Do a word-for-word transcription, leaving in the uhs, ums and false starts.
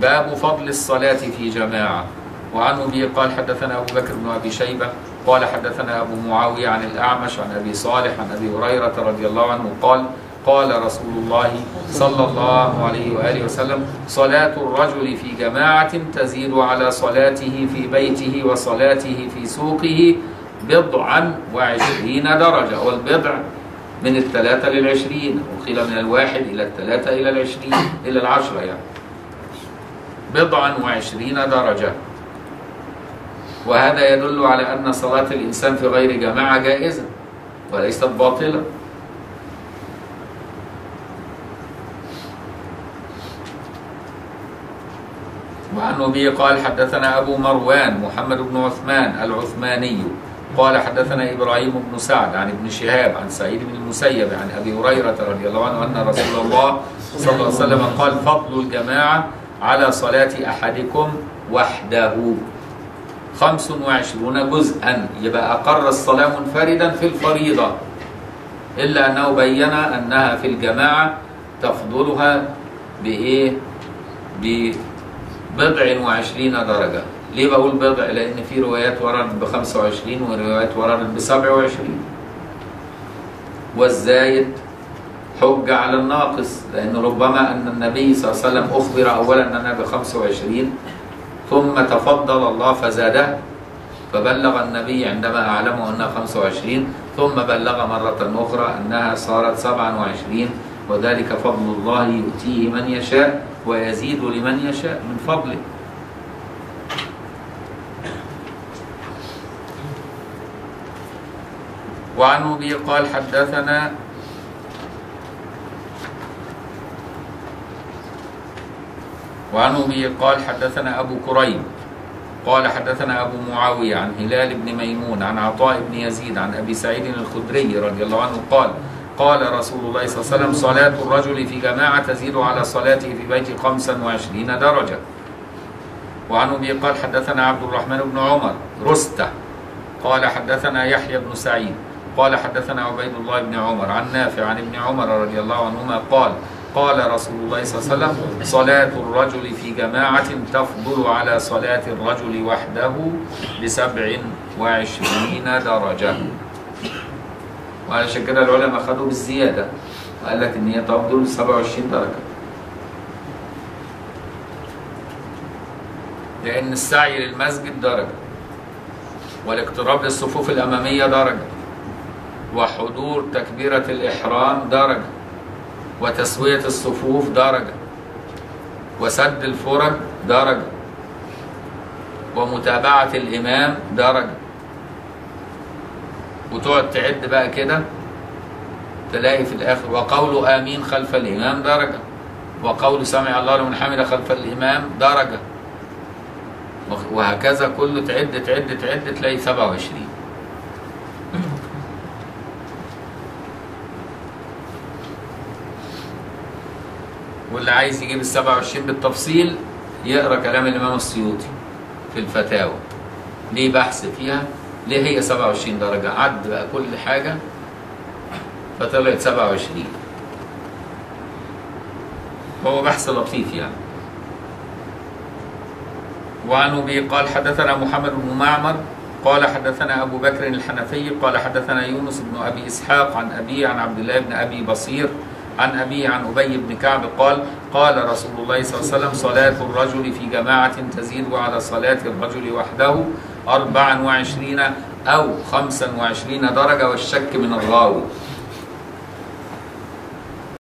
باب فضل الصلاة في جماعة. وعن أبي قال حدثنا أبو بكر بن أبي شيبة قال حدثنا أبو معاوية عن الأعمش عن أبي صالح عن أبي هريرة رضي الله عنه قال قال رسول الله صلى الله عليه وآله وسلم صلاة الرجل في جماعة تزيد على صلاته في بيته وصلاته في سوقه بضعا وعشرين درجة. والبضع من الثلاثة للعشرين، وقيل من الواحد إلى الثلاثة إلى العشرين إلى العشرة، يعني بضعا وعشرين درجة. وهذا يدل على أن صلاة الإنسان في غير جماعة جائزة وليست باطلة. وعن أبي قال حدثنا أبو مروان محمد بن عثمان العثماني قال حدثنا إبراهيم بن سعد عن ابن شهاب عن سعيد بن المسيب عن أبي هريرة رضي الله عنه أن رسول الله صلى الله عليه وسلم قال فضل الجماعة على صلاة أحدكم وحده خمس وعشرون جزءا. يبقى أقر الصلاة منفردا في الفريضة، إلا أنه بين أنها في الجماعة تفضلها بإيه؟ ببضع وعشرين درجة. ليه بقول بضع؟ لأن في روايات وردت بخمسة وعشرين وروايات وردت بسبع وعشرين، والزايد حجة على الناقص، لأن ربما أن النبي صلى الله عليه وسلم أخبر أولا أنها بخمسة وعشرين ثم تفضل الله فزاده، فبلغ النبي عندما أعلمه أنها خمسة وعشرين ثم بلغ مرة أخرى أنها صارت سبعة وعشرين. وذلك فضل الله يؤتيه من يشاء ويزيد لمن يشاء من فضله. وعن أبي قال حدثنا وعن أبي قال حدثنا أبو كريب قال حدثنا أبو معاوية عن هلال بن ميمون عن عطاء بن يزيد عن أبي سعيد الخدري رضي الله عنه قال قال رسول الله صلى الله عليه وسلم صلاة الرجل في جماعة تزيد على صلاته في بيته خمسا وعشرين درجة. وعن أبي قال حدثنا عبد الرحمن بن عمر رستة قال حدثنا يحيى بن سعيد قال حدثنا عبيد الله بن عمر عن نافع عن ابن عمر رضي الله عنهما قال قال رسول الله صلى الله عليه وسلم صلاة الرجل في جماعة تفضل على صلاة الرجل وحده بسبع وعشرين درجة. وعلشان كده العلماء خدوا بالزيادة وقال لك إن هي تفضل سبع وعشرين درجة، لأن السعي للمسجد درجة، والاقتراب للصفوف الأمامية درجة، وحضور تكبيرة الإحرام درجة، وتسوية الصفوف درجة، وسد الفرج درجة، ومتابعة الإمام درجة. وتقعد تعد بقى كده تلاقي في الآخر وقول آمين خلف الإمام درجة، وقول سمع الله لمن حمده خلف الإمام درجة، وهكذا كله تعد تعد تعد تلاقي سبعة وعشرين. واللي عايز يجيب ال سبعة وعشرين بالتفصيل يقرا كلام الإمام السيوطي في الفتاوى، ليه بحث فيها ليه هي سبعة وعشرين درجة، عد بقى كل حاجة فطلعت سبعة وعشرين. هو بحث لطيف يعني. وعن أبي قال حدثنا محمد بن معمر قال حدثنا أبو بكر الحنفي قال حدثنا يونس بن أبي إسحاق عن أبي عن عبد الله بن أبي بصير عن أبي عن أبي بن كعب قال قال رسول الله صلى الله عليه وسلم صلاة الرجل في جماعة تزيد على صلاة الرجل وحده أربعا وعشرين أو خمسا وعشرين درجة، والشك من الراوي.